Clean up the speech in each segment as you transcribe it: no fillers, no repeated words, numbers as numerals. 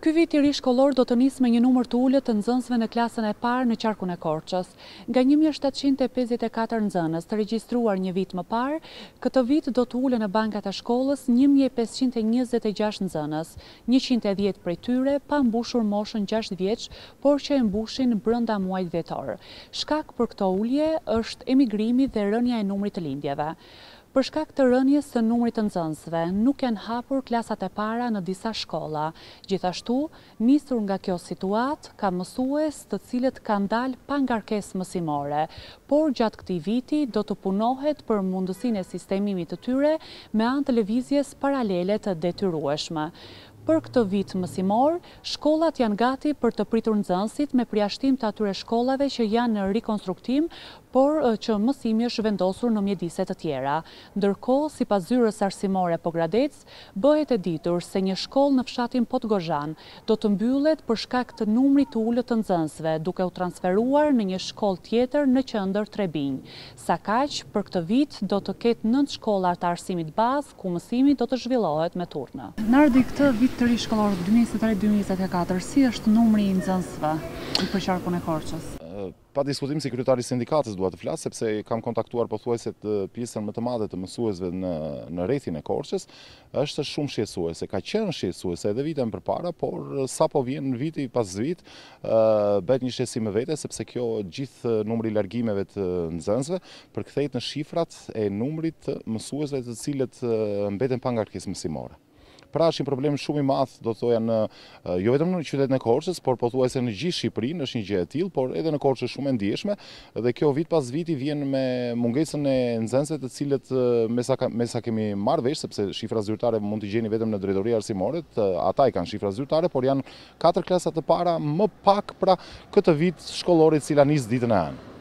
Ky vit i ri shkollor do të nisë me një numër të ulët të nxënësve në klasën e parë në qarkun e Korçës. Nga 1754 nxënës të regjistruar një vit më parë, këtë vit do të ulen në bankat e shkollës 1526 nxënës, 110 prej tyre pa mbushur moshën 6 vjeç, por që e mbushin brenda muajit dhjetor. Shkak për këto ulje është emigrimi dhe rënja e numrit të lindjeve. Për shkak të rënjes së numrit të nxënësve, nuk janë hapur klasat e para në disa shkolla. Gjithashtu, nisur nga kjo situatë, ka mësues të cilët kanë dalë pa ngarkesë mësimore, por gjatë këtij viti do të punohet për mundësinë e sistemimit të tyre me anë të lëvizjes paralele të detyrueshme. Për këtë vit mësimor, shkollat janë gati për të pritur nxënësit me përjashtim të atyre shkollave që janë në rikonstruktim, por që mësimi është vendosur në mjedise të tjera. Ndërkohë, sipas zyrës arsimore Pogradec, bëhet e ditur se një shkollë në fshatin Podgozhan do të mbyllet për shkak të numrit të ulët të nxënësve, duke u transferuar në një shkollë tjetër në qendër Trebinj. Sa kaq, për këtë vit do të ketë 9 shkolla të arsimit bazë ku mësimi do të zhvillohet me turne. Në ardhi këtë vit të ri shkollor 2023-2024, si është numri i nxënësve në qarkun e Korçës? Pa diskutim si kryetari i sindikatës dua të flas, sepse kam kontaktuar pothuajse pjesën më të madhe të mësuesve në rrethin e Korçës, është shumë shqetësuese. Ka qenë shqetësuese edhe vite më përpara, por sapo vjen viti pas vit, bëhet një shqetësim vetë, sepse kjo gjithë numri i largimeve të nxënësve përkthehet në shifrat e numrit të mësuesve të cilët mbeten pa ngarkesë mësimore. Pra është një problem shumë i madh, do të thoja jo vetëm në qytetin e Korçës, por pothuajse në gjithë Shqipërinë është një gjë e tillë, por edhe në Korçë është shumë e ndjeshme dhe kjo vit pas viti vjen me mungesën e nxënësve të cilët me sa kemi marrë vesh, sepse shifra zyrtare mund t'i gjeni vetëm në drejtorinë arsimore, ata i kanë shifra zyrtare, por janë 4 klasa të para më pak pra këtë vit shkollor e cila nis ditën e anë.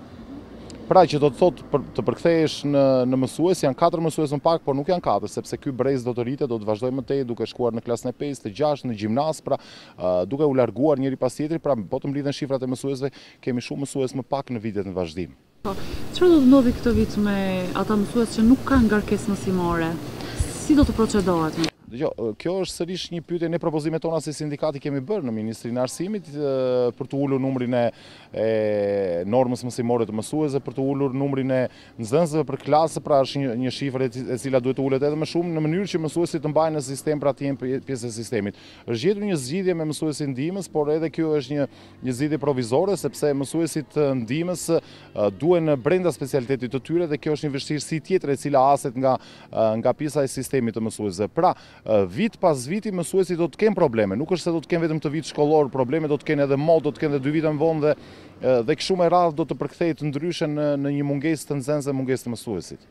Pra që do të thotë të përkthehesh në mësues, janë 4 mësues më pak, por nuk janë 4, sepse ky brez do të rritet, do të vazhdojë më tej duke shkuar në klasën e 5, të 6, në gjimnaz, pra duke u larguar njëri pas tjetrit, pra po të mblidhen shifrat e mësuesve, kemi shumë mësues më pak në vitet në vazhdim. Çfarë do të ndodhi këtë vit me ata mësues që nuk kanë ngarkesë mësimore? Si do të procedohet? Kjo është sërish një pyetje, ne propozimet tona si sindikati kemi bërë në Ministrinë e Arsimit për të ulur numrin e normës mësimore të mësuesve, për të ulur numrin e nxënësve për klasë, pra është një shifër e cila duhet të ulet edhe më shumë në mënyrë që mësuesit të mbajnë në sistem, pra të jenë pjesë e sistemit. Është gjetur një zgjidhje me mësuesin ndihmës, por edhe kjo është një zgjidhje provizore, sepse mësuesit ndihmës duhen brenda specialitetit të tyre dhe kjo është një vështirësi tjetër e cila aset nga pjesa e sistemit të mësuesve. Pra, vit pas viti mësuesit do të kenë probleme, nuk është se do të kenë vetëm të vit shkollor, probleme do të kenë edhe do të kenë edhe 2 vite më vonë dhe kështu me radhë do të përkthehet ndryshe në një mungesë të nxënësve, mungesë të mësuesit.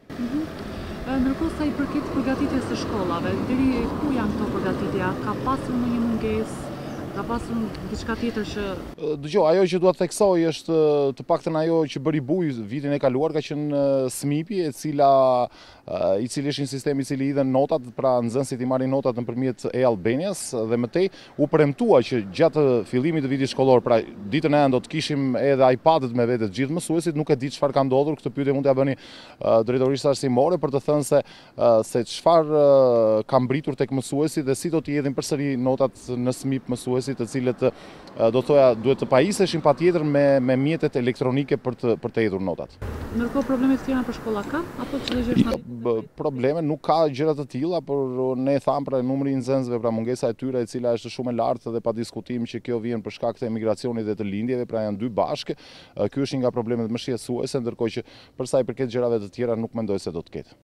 Ndërkohë sa i përket përgatitjes së shkollave, deri ku janë këto përgatitja? Ka pasur ndonjë mungesë? Ka pasur diçka tjetër që... Dëgjoj, ajo që dua të theksoj është të paktën ajo që bëri buj vitin e kaluar ka qenë SMIP-i, i cili është një sistem i cili hidhen notat, pra nxënësit i marrin notat nëpërmjet e-Albanias dhe mëtej u premtua që gjatë fillimit të vitit shkollor, pra ditën e anë do të kishim edhe iPad-et me vete të gjithë mësuesit, nuk e di çfarë ka ndodhur, këtë pyetje mund t'ia bëni drejtorisë arsimore për të thënë se çfarë ka mbritur tek mësuesit dhe si do t'i hedhin përsëri notat në SMIP mësuesit, të cilët do thoja duhet të pajiseshin patjetër me mjetet elektronike për të hedhur notat. Ndërkohë probleme të tjera për shkolla ka apo çdo gjë është probleme, nuk ka gjëra të tilla, por ne tham pra numri i nxënësve, pra mungesa e tyre e cila është shumë e lartë dhe pa diskutim që kjo vjen për shkak të emigracionit dhe të lindjeve, pra janë 2 bashkë. Ky është një nga problemet më shqetësuese, ndërkohë që për sa i përket gjërave të tjera nuk mendoj se do të ketë.